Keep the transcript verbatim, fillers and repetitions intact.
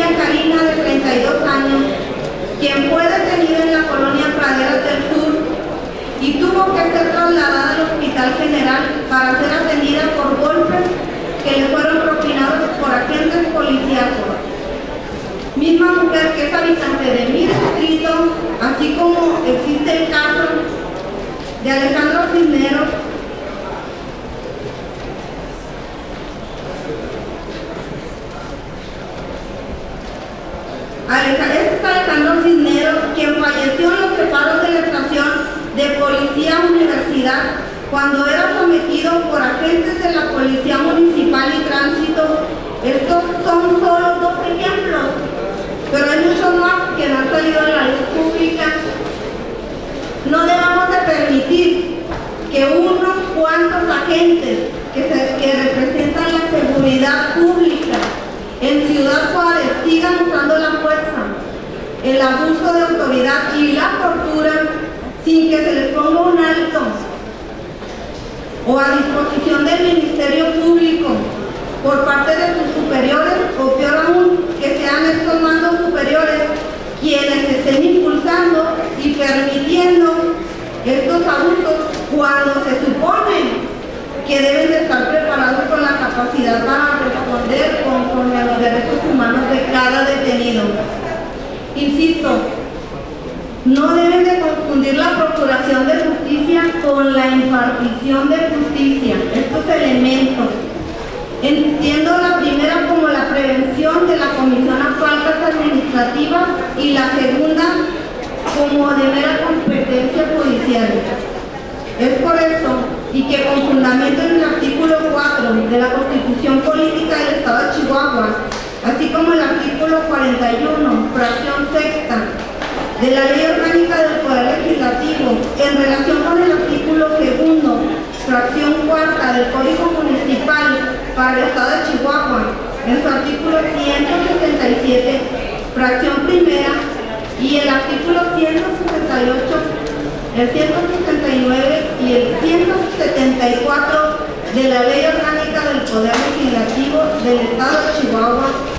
Sofía Karina, de treinta y dos años, quien fue detenida en la colonia Praderas del Sur y tuvo que ser trasladada al Hospital General para ser atendida por golpes que le fueron propinados por agentes policíacos. Misma mujer que es habitante de mi distrito, así como existe el caso de Alejandro Cisneros, Este es Alejandro Cisneros, quien falleció en los separos de la estación de Policía Universidad cuando era sometido por agentes de la Policía Municipal y Tránsito. Estos son solo dos ejemplos, pero hay muchos más que no han salido a la luz pública. No debemos de permitir que unos cuantos agentes que, se, que representan la seguridad pública en Ciudad Juárez sigan usando la fuerza, el abuso de autoridad y la tortura sin que se les ponga un alto, o a disposición del Ministerio Público por parte de sus superiores, o peor aún, que sean estos mandos superiores quienes estén impulsando y permitiendo estos abusos cuando se supone que deben de estar preparados con la capacidad para responder conforme a los derechos humanos de cada detenido. Insisto, no deben de confundir la procuración de justicia con la impartición de justicia. Estos elementos, entiendo la primera como la prevención de la comisión a faltas administrativas y la segunda como de mera competencia judicial. Es por esto, y que con fundamento en el artículo cuatro de la Constitución Política del Estado de Chihuahua, así como el artículo cuarenta y uno, fracción sexta, de la Ley Orgánica del Poder Legislativo, en relación con el artículo segundo, fracción cuarta del Código Municipal para el Estado de Chihuahua, en su artículo ciento sesenta y siete, fracción primera, y el artículo ciento sesenta y ocho, el ciento sesenta y nueve y el ciento setenta y cuatro de la Ley Orgánica del Poder Legislativo del Estado de Chihuahua,